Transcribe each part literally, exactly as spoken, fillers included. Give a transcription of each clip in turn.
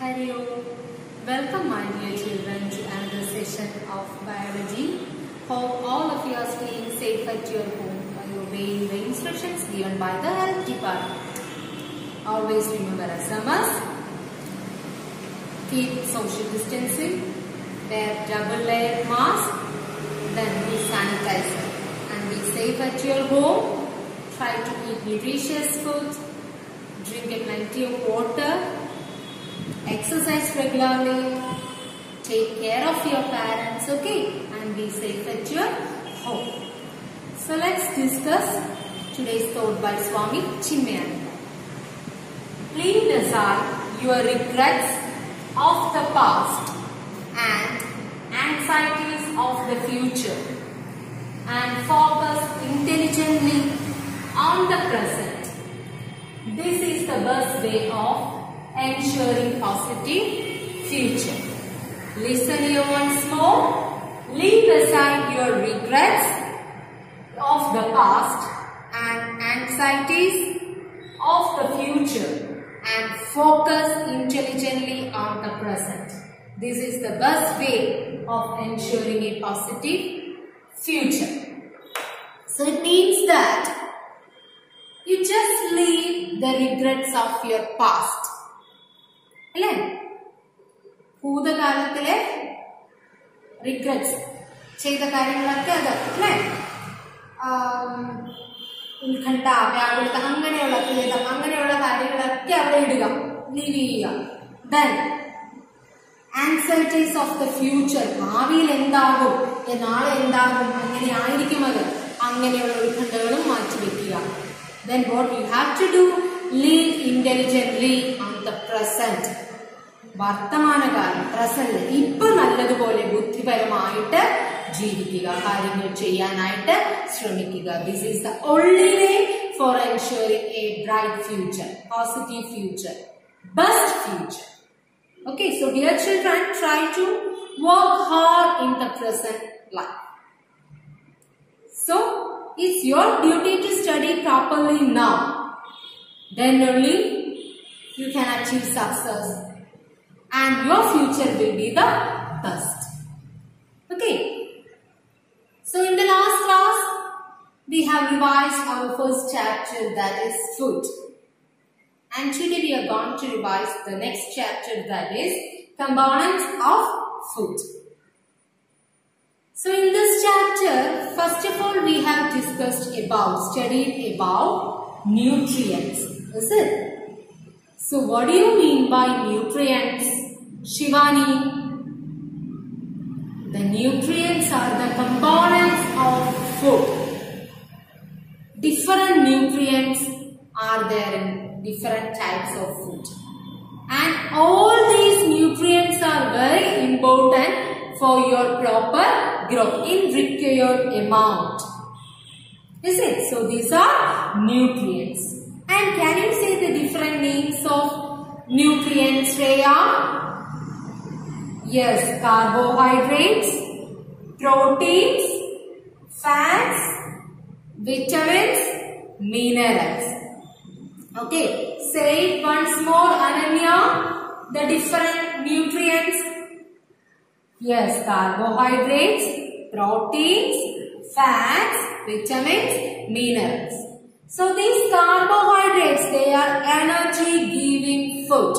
Hari Om. Welcome my dear children to another session of biology. Hope all of you are staying safe at your home by obeying the instructions given by the health department. Always remember S M S. Keep social distancing. Wear double layer mask. Then use sanitizer. And be safe at your home. Try to eat nutritious food. Drink a plenty of water. Exercise regularly. Take care of your parents, okay? And be safe at your home. So let's discuss today's thought by Swami Chinmayananda. Leave aside your regrets of the past and anxieties of the future and focus intelligently on the present. This is the best way of ensuring positive future. Listen here once more. Leave aside your regrets of the past and anxieties of the future and focus intelligently on the present. This is the best way of ensuring a positive future. So it means that you just leave the regrets of your past. അല്ലേ ഭൂതകാലത്തിലെ regrets ചെയ്ത കാര്യങ്ങളൊക്കെ അത് അല്ലേ ഉത്കണ്ഠ വ്യാകുലത അങ്ങനെയുള്ള ഖേദം അങ്ങനെയുള്ള കാര്യങ്ങളൊക്കെ അവിടെ ഇടുക ലീവ് ചെയ്യുക then anxieties of the future ഭാവിയിൽ എന്താകും നാളെ എന്താകും അങ്ങനെ ആയിരിക്കും അത് അങ്ങനെയുള്ള ഉത്കണ്ഠകളും മാറ്റിവെക്കുക then what you have to do live intelligently on the present. വർത്തമാനകാലം പ്രസന്റ് ഇപ്പൊ നല്ലതുപോലെ ബുദ്ധിപരമായിട്ട് ജീവിക്കുക കാര്യങ്ങൾ ചെയ്യാനായിട്ട് ശ്രമിക്കുക. This is the only way for ensuring a bright future, positive future, best future. Okay, so dear children, try to work hard in the present life. So it's your duty to study properly now. Then only you can achieve success and your future will be the best. Okay. So in the last class, we have revised our first chapter, that is food. And today we are going to revise the next chapter, that is components of food. So in this chapter, first of all we have discussed about, studied about nutrients. Is it? So what do you mean by nutrients, Shivani? The nutrients are the components of food. Different nutrients are there in different types of food. And all these nutrients are very important for your proper growth in required amount. Is it? So these are nutrients. And can you say the different names of nutrients, Shreya? Yes, carbohydrates, proteins, fats, vitamins, minerals. Okay, say it once more, Ananya. The different nutrients. Yes, carbohydrates, proteins, fats, vitamins, minerals. So these carbohydrates, they are energy giving food.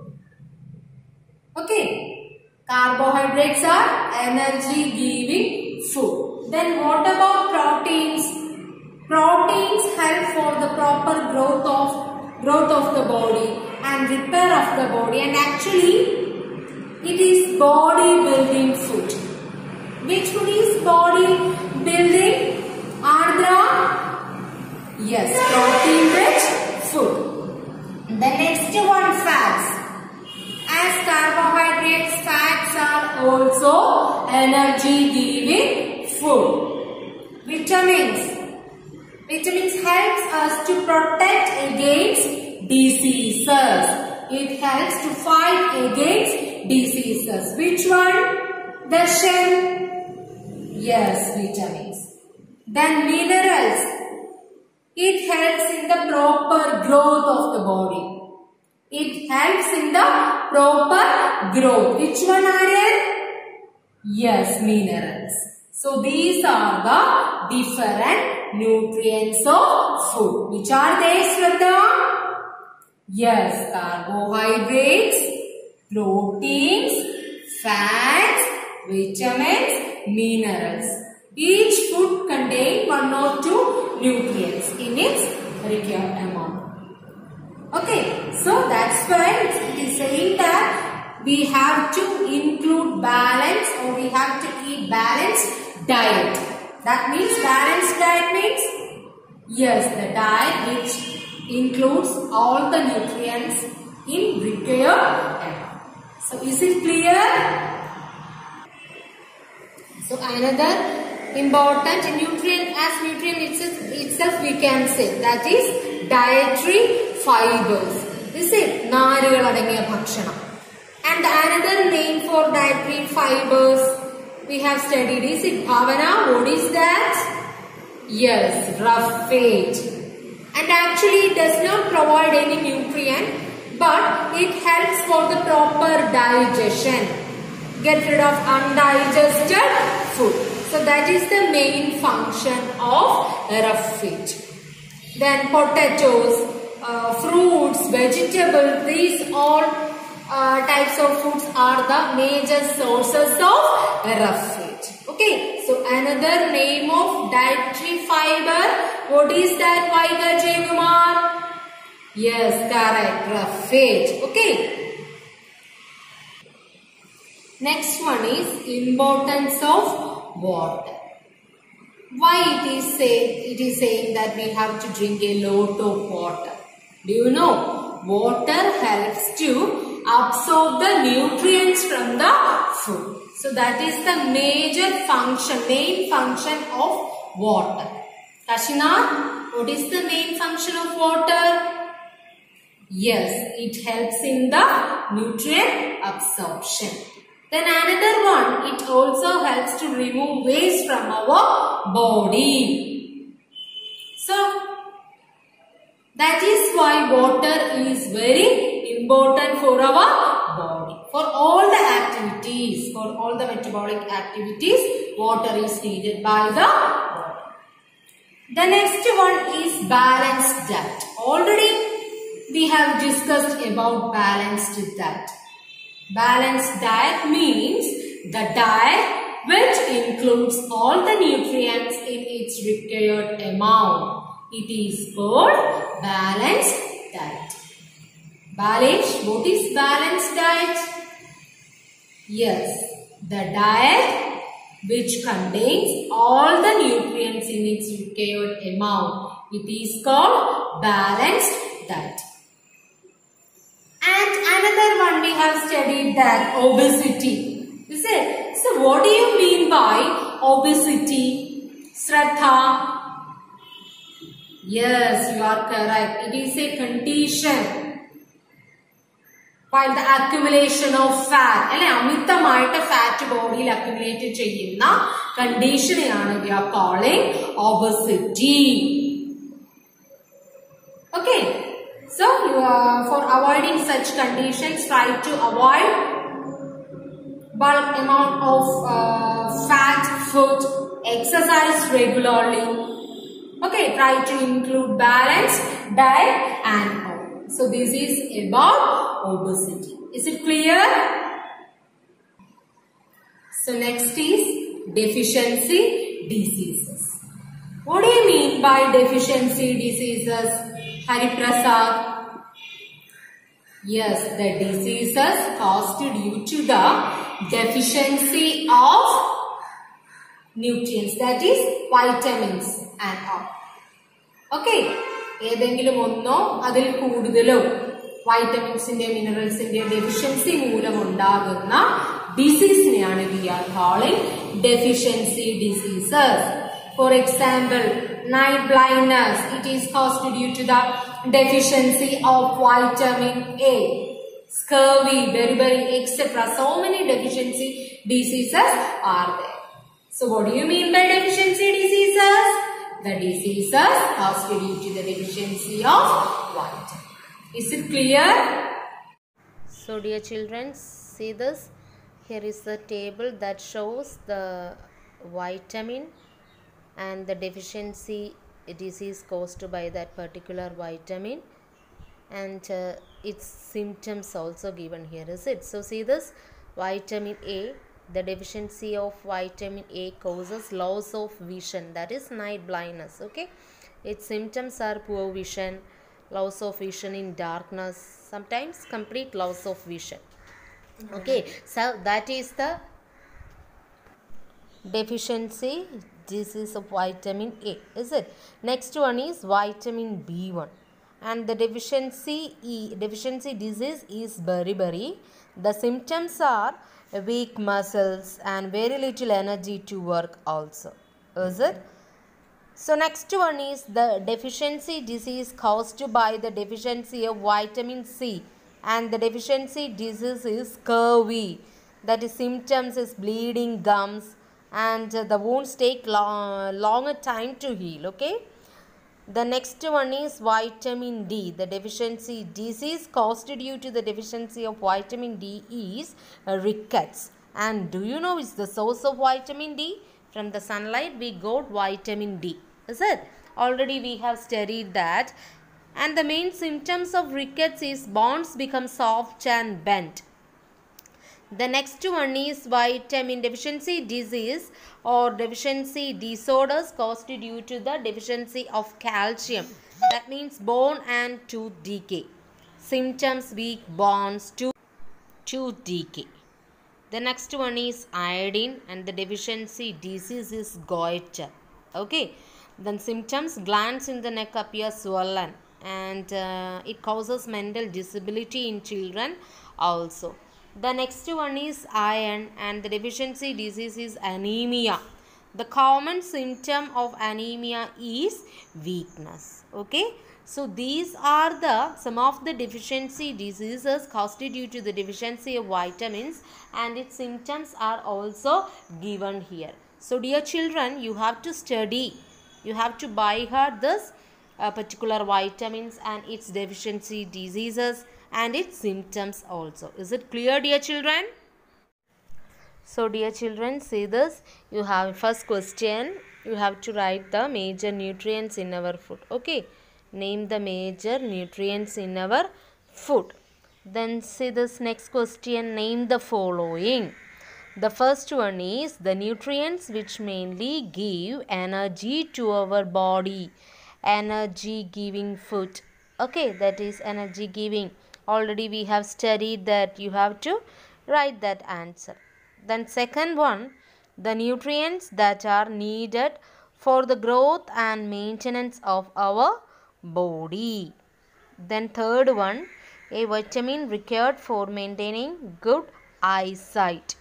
Okay. Carbohydrates are energy giving food. Then what about proteins? Proteins help for the proper growth of growth of the body and repair of the body, and actually it is body building food. Which food is body building? Ardra? Yes, protein rich food. The next one, fats. As carbohydrates, fats are also energy giving food. Vitamins. Vitamins helps us to protect against diseases. It helps to fight against diseases. Which one? The shell. Yes, vitamins. Then minerals. It helps in the proper growth of the body. It helps in the proper growth. Which one added? Yes, minerals. So these are the different nutrients of food. Which are they, Shraddha? Yes, carbohydrates, proteins, fats, vitamins, minerals. Each food contains one or two nutrients in its required amount. Okay, so that's why it is saying that we have to include balance, or we have to eat balanced diet. That means balanced diet means, yes, the diet which includes all the nutrients in required amount. So is it clear? So another important nutrient, as nutrient itself, itself we can say, that is dietary fibers. Is it? നാരുകൾ അടങ്ങിയ ഭക്ഷണം. And another name for dietary fibers we have studied, is it Bhavana? What is that? Yes, roughage. And actually it does not provide any nutrient, but it helps for the proper digestion. Get rid of undigested food. So that is the main function of roughage. Then potatoes, uh, fruits, vegetables, these all uh, types of foods are the major sources of roughage. Okay, so another name of dietary fiber, what is that, Vaiga Jaykumar? Yes, correct, roughage. Okay. Next one is importance of water. Why it is say it is saying that we have to drink a lot of water? Do you know? Water helps to absorb the nutrients from the food. So that is the major function, main function of water. Kashina, what is the main function of water? Yes, it helps in the nutrient absorption. Then another one, it also helps to remove waste from our body. So that is why water is very important for our body. For all the activities, for all the metabolic activities, water is needed by the body. The next one is balanced diet. Already we have discussed about balanced diet. Balanced diet means the diet which includes all the nutrients in its required amount. It is called balanced diet. Balanced, what is balanced diet? Yes, the diet which contains all the nutrients in its required amount. It is called balanced diet. And another one we have studied, that obesity. Is it? So what do you mean by obesity? Shraddha? Yes, you are correct. It is a condition while the accumulation of fat, അമിതമായിട്ട് fat body accumulate ചെയ്യുന്ന condition we are calling obesity. Okay. So, you are, for avoiding such conditions, try to avoid bulk amount of uh, fat food, exercise regularly. Okay, try to include balanced diet and all. So, this is about obesity. Is it clear? So, next is deficiency diseases. What do you mean by deficiency diseases? Hariprasad? Yes, the diseases caused due to the deficiency of nutrients, that is vitamins and all. Okay, ഏതെങ്കിലും ഒന്നോ അതിൽ കൂടുതലോ വൈറ്റമിൻസിന്റെ മിനറൽസിന്റെ deficiency മൂലമുണ്ടാകുന്ന ഡിസീസിനെയാണ് we are calling deficiency diseases. For example, night blindness, it is caused due to the deficiency of vitamin A. Scurvy, beriberi, et cetera. So many deficiency diseases are there. So what do you mean by deficiency diseases? The diseases caused due to the deficiency of vitamin. Is it clear? So dear children, see this. Here is the table that shows the vitamin and the deficiency disease caused by that particular vitamin, and uh, its symptoms also given here, is it? So see this, vitamin A, the deficiency of vitamin A causes loss of vision, that is night blindness. Okay, its symptoms are poor vision, loss of vision in darkness, sometimes complete loss of vision. Okay, so that is the deficiency disease of vitamin A, is it? Next one is vitamin B one, and the deficiency E, deficiency disease is beriberi. The symptoms are weak muscles and very little energy to work also, is it? So next one is the deficiency disease caused by the deficiency of vitamin C, and the deficiency disease is scurvy. That is symptoms is bleeding gums, and the wounds take long, longer time to heal. Okay. The next one is vitamin D. The deficiency disease caused due to the deficiency of vitamin D is rickets. And do you know is the source of vitamin D? From the sunlight we got vitamin D. Is it? Already we have studied that. And the main symptoms of rickets is bones become soft and bent. The next one is vitamin deficiency disease or deficiency disorders caused due to the deficiency of calcium. That means bone and tooth decay. Symptoms weak bones, tooth, tooth decay. The next one is iodine, and the deficiency disease is goiter. Okay. Then symptoms, glands in the neck appear swollen, and uh, it causes mental disability in children also. The next one is iron, and the deficiency disease is anemia. The common symptom of anemia is weakness. Okay. So these are the some of the deficiency diseases caused due to the deficiency of vitamins, and its symptoms are also given here. So dear children, you have to study. You have to by heart this uh, particular vitamins and its deficiency diseases and its symptoms also. Is it clear, dear children? So dear children, see this. You have first question. You have to write the major nutrients in our food. Okay. Name the major nutrients in our food. Then see this next question. Name the following. The first one is the nutrients which mainly give energy to our body. Energy giving food. Okay, that is energy giving. Already we have studied that. You have to write that answer. Then second one, the nutrients that are needed for the growth and maintenance of our body. Then third one, a vitamin required for maintaining good eyesight.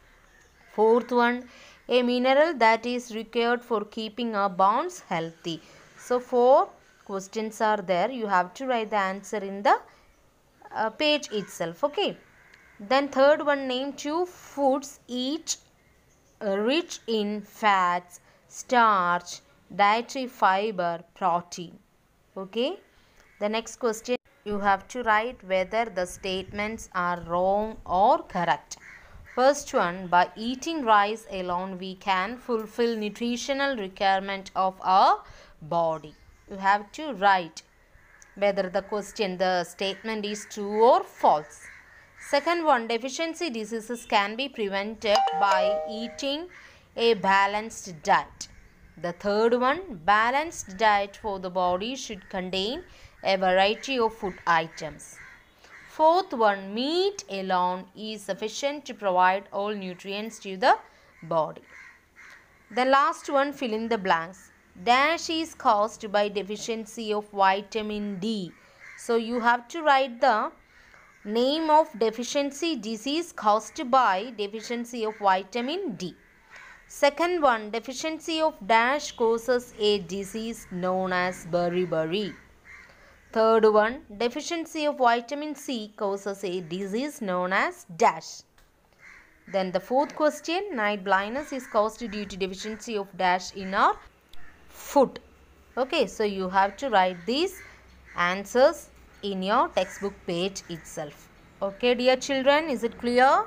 Fourth one, a mineral that is required for keeping our bones healthy. So four questions are there. You have to write the answer in the uh, page itself. Okay. Then third one, name two foods each uh, rich in fats, starch, dietary fiber, protein. Okay. The next question, you have to write whether the statements are wrong or correct. First one, by eating rice alone we can fulfill nutritional requirement of our body. You have to write whether the question, the statement is true or false. Second one, deficiency diseases can be prevented by eating a balanced diet. The third one, balanced diet for the body should contain a variety of food items. Fourth one, meat alone is sufficient to provide all nutrients to the body. The last one, fill in the blanks. Dash is caused by deficiency of vitamin D. So you have to write the name of deficiency disease caused by deficiency of vitamin D. Second one, deficiency of dash causes a disease known as beriberi. Third one, deficiency of vitamin C causes a disease known as dash. Then the fourth question, night blindness is caused due to deficiency of dash in our food. Okay, so you have to write these answers in your textbook page itself. Okay, dear children, is it clear?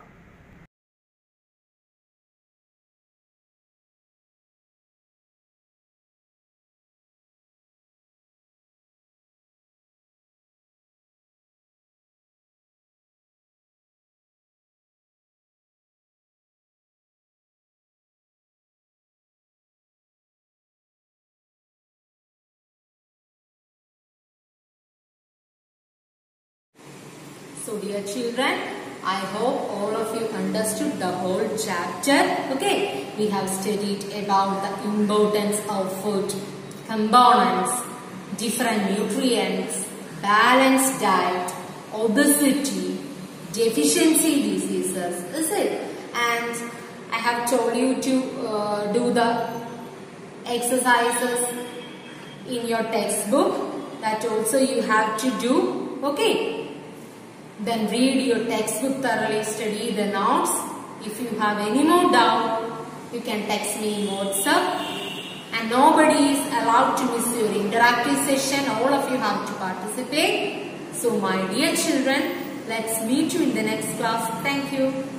So dear children, I hope all of you understood the whole chapter. Okay, we have studied about the importance of food, components, different nutrients, balanced diet, obesity, deficiency diseases, is it? And I have told you to uh, do the exercises in your textbook. That also you have to do. Okay. Then read your textbook thoroughly, study the notes. If you have any more doubt, you can text me in WhatsApp. And nobody is allowed to miss your interactive session. All of you have to participate. So my dear children, let's meet you in the next class. Thank you.